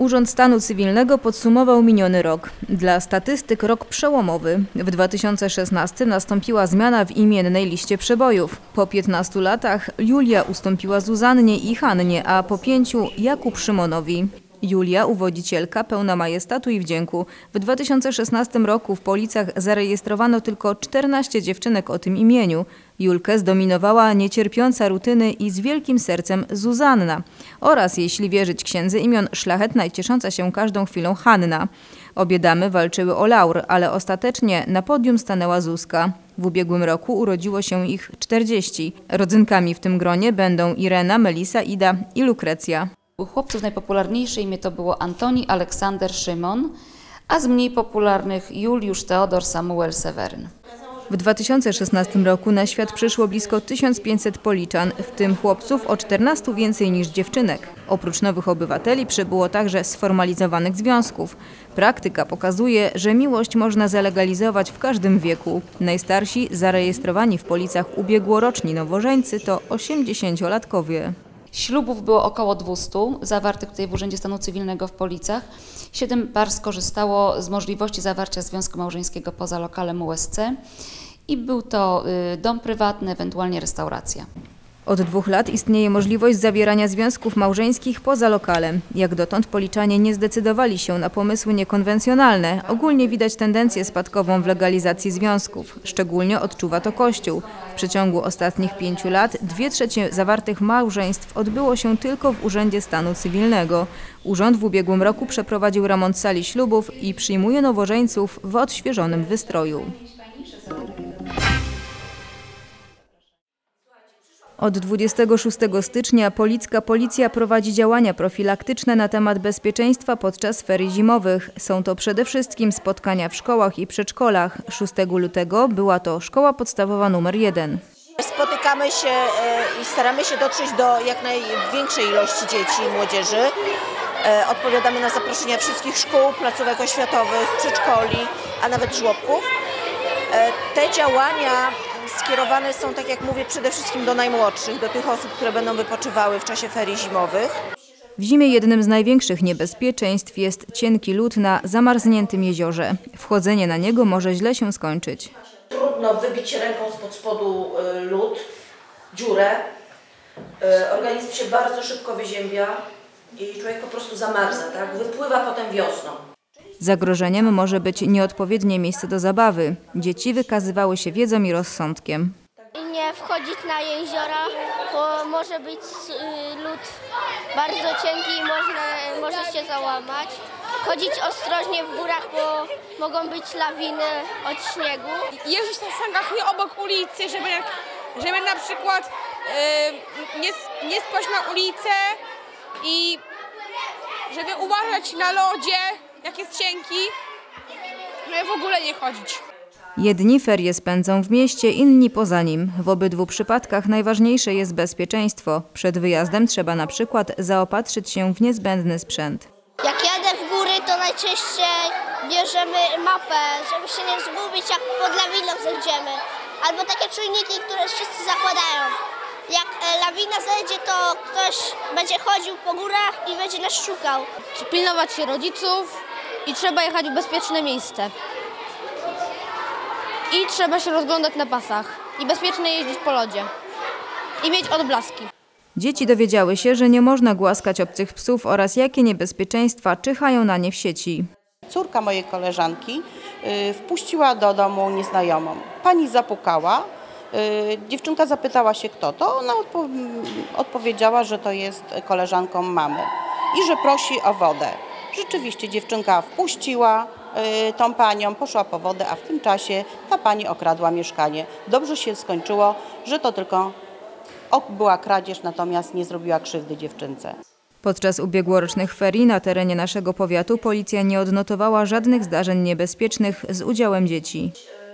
Urząd Stanu Cywilnego podsumował miniony rok. Dla statystyk rok przełomowy. W 2016 nastąpiła zmiana w imiennej liście przebojów. Po 15 latach Julia ustąpiła Zuzannie i Hannie, a po 5 Jakub Szymonowi. Julia, uwodzicielka, pełna majestatu i wdzięku. W 2016 roku w Policach zarejestrowano tylko 14 dziewczynek o tym imieniu. Julkę zdominowała niecierpiąca rutyny i z wielkim sercem Zuzanna oraz, jeśli wierzyć księdze imion, szlachetna i ciesząca się każdą chwilą Hanna. Obie damy walczyły o laur, ale ostatecznie na podium stanęła Zuzka. W ubiegłym roku urodziło się ich 40. Rodzynkami w tym gronie będą Irena, Melisa, Ida i Lukrecja. U chłopców najpopularniejsze imię to było Antoni Aleksander Szymon, a z mniej popularnych Juliusz Teodor Samuel Seweryn. W 2016 roku na świat przyszło blisko 1500 Policzan, w tym chłopców o 14 więcej niż dziewczynek. Oprócz nowych obywateli przybyło także sformalizowanych związków. Praktyka pokazuje, że miłość można zalegalizować w każdym wieku. Najstarsi zarejestrowani w Policach ubiegłoroczni nowożeńcy to 80-latkowie. Ślubów było około 200, zawartych tutaj w Urzędzie Stanu Cywilnego w Policach. 7 par skorzystało z możliwości zawarcia związku małżeńskiego poza lokalem USC i był to dom prywatny, ewentualnie restauracja. Od 2 lat istnieje możliwość zawierania związków małżeńskich poza lokalem. Jak dotąd Policzanie nie zdecydowali się na pomysły niekonwencjonalne. Ogólnie widać tendencję spadkową w legalizacji związków. Szczególnie odczuwa to Kościół. W przeciągu ostatnich 5 lat 2/3 zawartych małżeństw odbyło się tylko w Urzędzie Stanu Cywilnego. Urząd w ubiegłym roku przeprowadził remont sali ślubów i przyjmuje nowożeńców w odświeżonym wystroju. Od 26 stycznia policka policja prowadzi działania profilaktyczne na temat bezpieczeństwa podczas ferii zimowych. Są to przede wszystkim spotkania w szkołach i przedszkolach. 6 lutego była to szkoła podstawowa nr 1. Spotykamy się i staramy się dotrzeć do jak największej ilości dzieci i młodzieży. Odpowiadamy na zaproszenia wszystkich szkół, placówek oświatowych, przedszkoli, a nawet żłobków. Te działania skierowane są, tak jak mówię, przede wszystkim do najmłodszych, do tych osób, które będą wypoczywały w czasie ferii zimowych. W zimie jednym z największych niebezpieczeństw jest cienki lód na zamarzniętym jeziorze. Wchodzenie na niego może źle się skończyć. Trudno wybić ręką spod spodu lód, dziurę. Organizm się bardzo szybko wyziębia i człowiek po prostu zamarza, tak? Wypływa potem wiosną. Zagrożeniem może być nieodpowiednie miejsce do zabawy. Dzieci wykazywały się wiedzą i rozsądkiem. Nie wchodzić na jeziora, bo może być lód bardzo cienki i może się załamać. Chodzić ostrożnie w górach, bo mogą być lawiny od śniegu. Jeździć na sankach nie obok ulicy, żeby na przykład nie spaść na ulicę i żeby uważać na lodzie, jak jest cienki, żeby w ogóle nie chodzić. Jedni ferie spędzą w mieście, inni poza nim. W obydwu przypadkach najważniejsze jest bezpieczeństwo. Przed wyjazdem trzeba na przykład zaopatrzyć się w niezbędny sprzęt. Jak jadę w góry, to najczęściej bierzemy mapę, żeby się nie zgubić, jak pod lawiną zejdziemy. Albo takie czujniki, które wszyscy zakładają. Jak lawina zejdzie, to ktoś będzie chodził po górach i będzie nas szukał. Pilnować się rodziców i trzeba jechać w bezpieczne miejsce. I trzeba się rozglądać na pasach i bezpiecznie jeździć po lodzie i mieć odblaski. Dzieci dowiedziały się, że nie można głaskać obcych psów oraz jakie niebezpieczeństwa czyhają na nie w sieci. Córka mojej koleżanki wpuściła do domu nieznajomą. Pani zapukała, dziewczynka zapytała się kto to, ona odpowiedziała, że to jest koleżanką mamy i że prosi o wodę. Rzeczywiście dziewczynka wpuściła tą panią, poszła po wodę, a w tym czasie ta pani okradła mieszkanie. Dobrze się skończyło, że to tylko była kradzież, natomiast nie zrobiła krzywdy dziewczynce. Podczas ubiegłorocznych ferii na terenie naszego powiatu policja nie odnotowała żadnych zdarzeń niebezpiecznych z udziałem dzieci.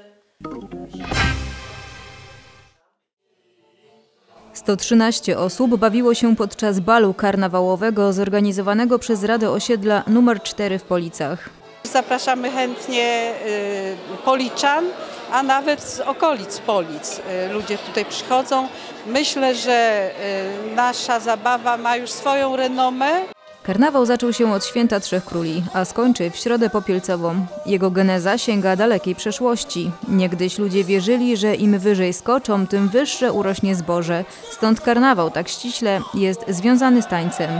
113 osób bawiło się podczas balu karnawałowego zorganizowanego przez Radę Osiedla nr 4 w Policach. Zapraszamy chętnie Policzan, a nawet z okolic Polic. Ludzie tutaj przychodzą. Myślę, że nasza zabawa ma już swoją renomę. Karnawał zaczął się od Święta Trzech Króli, a skończy w Środę Popielcową. Jego geneza sięga dalekiej przeszłości. Niegdyś ludzie wierzyli, że im wyżej skoczą, tym wyższe urośnie zboże. Stąd karnawał tak ściśle jest związany z tańcem.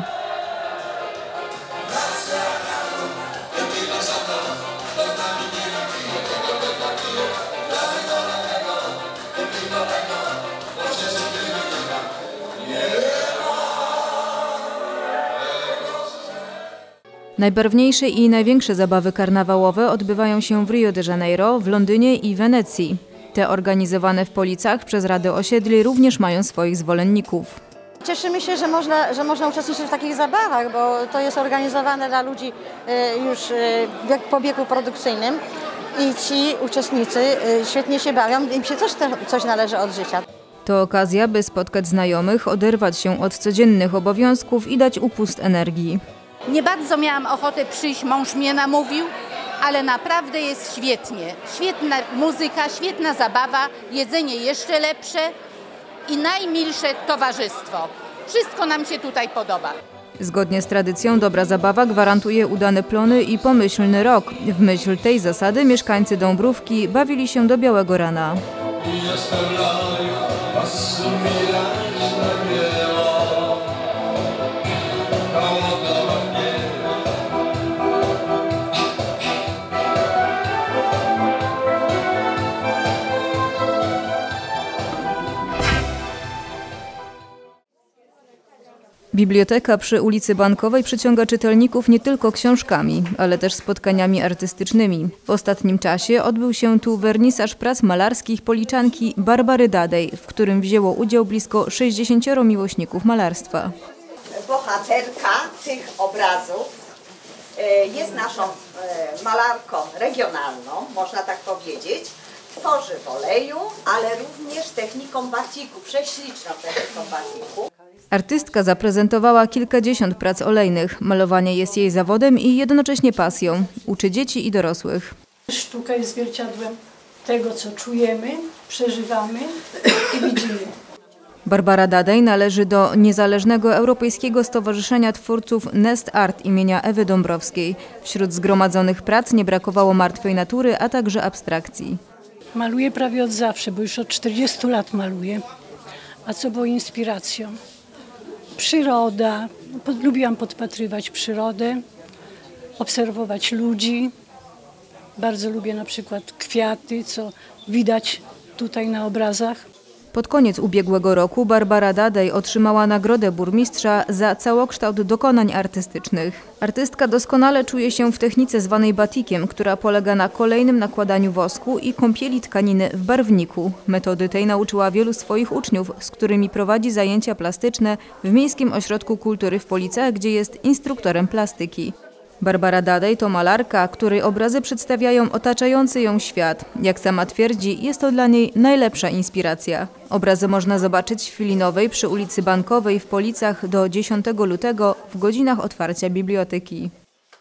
Najbarwniejsze i największe zabawy karnawałowe odbywają się w Rio de Janeiro, w Londynie i Wenecji. Te organizowane w Policach przez Rady Osiedli również mają swoich zwolenników. Cieszymy się, że można uczestniczyć w takich zabawach, bo to jest organizowane dla ludzi już po wieku produkcyjnym i ci uczestnicy świetnie się bawią, im się coś należy od życia. To okazja, by spotkać znajomych, oderwać się od codziennych obowiązków i dać upust energii. Nie bardzo miałam ochotę przyjść, mąż mnie namówił, ale naprawdę jest świetnie. Świetna muzyka, świetna zabawa, jedzenie jeszcze lepsze i najmilsze towarzystwo. Wszystko nam się tutaj podoba. Zgodnie z tradycją dobra zabawa gwarantuje udane plony i pomyślny rok. W myśl tej zasady mieszkańcy Dąbrówki bawili się do białego rana. Biblioteka przy ulicy Bankowej przyciąga czytelników nie tylko książkami, ale też spotkaniami artystycznymi. W ostatnim czasie odbył się tu wernisaż prac malarskich Policzanki Barbary Dadej, w którym wzięło udział blisko 60 miłośników malarstwa. Bohaterka tych obrazów jest naszą malarką regionalną, można tak powiedzieć. Tworzy w oleju, ale również techniką batiku, prześliczną techniką batiku. Artystka zaprezentowała kilkadziesiąt prac olejnych. Malowanie jest jej zawodem i jednocześnie pasją. Uczy dzieci i dorosłych. Sztuka jest zwierciadłem tego, co czujemy, przeżywamy i widzimy. Barbara Dadej należy do Niezależnego Europejskiego Stowarzyszenia Twórców Nest Art imienia Ewy Dąbrowskiej. Wśród zgromadzonych prac nie brakowało martwej natury, a także abstrakcji. Maluję prawie od zawsze, bo już od 40 lat maluję. A co było inspiracją? Przyroda. Lubiłam podpatrywać przyrodę, obserwować ludzi. Bardzo lubię na przykład kwiaty, co widać tutaj na obrazach. Pod koniec ubiegłego roku Barbara Dadej otrzymała nagrodę burmistrza za całokształt dokonań artystycznych. Artystka doskonale czuje się w technice zwanej batikiem, która polega na kolejnym nakładaniu wosku i kąpieli tkaniny w barwniku. Metody tej nauczyła wielu swoich uczniów, z którymi prowadzi zajęcia plastyczne w Miejskim Ośrodku Kultury w Policach, gdzie jest instruktorem plastyki. Barbara Dadej to malarka, której obrazy przedstawiają otaczający ją świat. Jak sama twierdzi, jest to dla niej najlepsza inspiracja. Obrazy można zobaczyć w Filinowej przy ulicy Bankowej w Policach do 10 lutego w godzinach otwarcia biblioteki.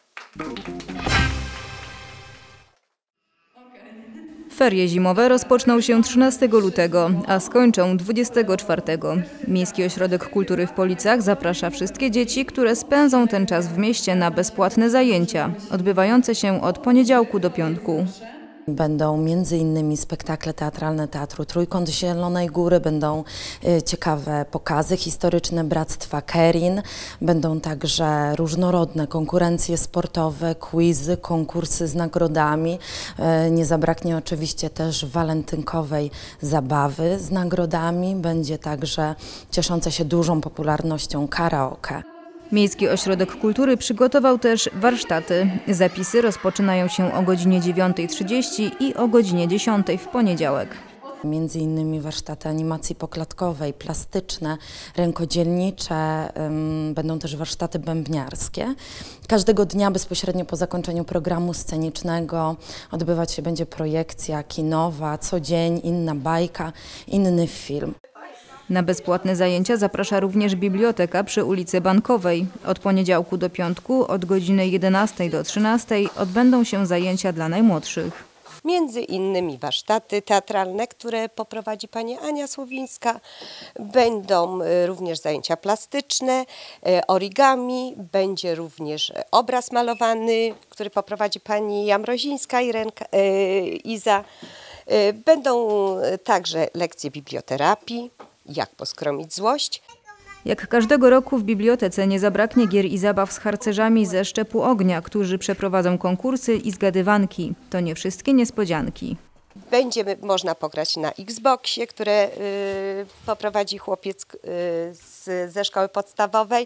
Ferie zimowe rozpoczną się 13 lutego, a skończą 24. Miejski Ośrodek Kultury w Policach zaprasza wszystkie dzieci, które spędzą ten czas w mieście na bezpłatne zajęcia, odbywające się od poniedziałku do piątku. Będą m.in. spektakle teatralne Teatru Trójkąt Zielonej Góry, będą ciekawe pokazy historyczne Bractwa Kerin, będą także różnorodne konkurencje sportowe, quizy, konkursy z nagrodami. Nie zabraknie oczywiście też walentynkowej zabawy z nagrodami, będzie także cieszące się dużą popularnością karaoke. Miejski Ośrodek Kultury przygotował też warsztaty. Zapisy rozpoczynają się o godzinie 9:30 i o godzinie 10 w poniedziałek. Między innymi warsztaty animacji poklatkowej, plastyczne, rękodzielnicze, będą też warsztaty bębniarskie. Każdego dnia bezpośrednio po zakończeniu programu scenicznego odbywać się będzie projekcja kinowa, co dzień inna bajka, inny film. Na bezpłatne zajęcia zaprasza również biblioteka przy ulicy Bankowej. Od poniedziałku do piątku od godziny 11 do 13 odbędą się zajęcia dla najmłodszych. między innymi warsztaty teatralne, które poprowadzi pani Ania Słowińska. Będą również zajęcia plastyczne, origami, będzie również obraz malowany, który poprowadzi pani Jamrozińska Iza. Będą także lekcje biblioterapii, jak poskromić złość. Jak każdego roku w bibliotece nie zabraknie gier i zabaw z harcerzami ze Szczepu Ognia, którzy przeprowadzą konkursy i zgadywanki. To nie wszystkie niespodzianki. Będzie można pograć na Xboxie, które poprowadzi chłopiec ze szkoły podstawowej.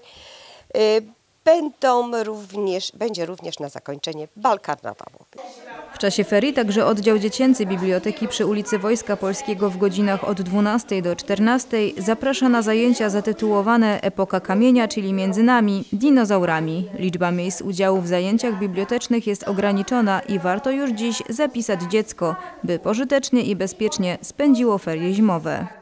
Będzie również na zakończenie bal karnawałowy. W czasie ferii także oddział dziecięcy biblioteki przy ulicy Wojska Polskiego w godzinach od 12 do 14 zaprasza na zajęcia zatytułowane Epoka Kamienia, czyli Między nami, dinozaurami. Liczba miejsc udziału w zajęciach bibliotecznych jest ograniczona i warto już dziś zapisać dziecko, by pożytecznie i bezpiecznie spędziło ferie zimowe.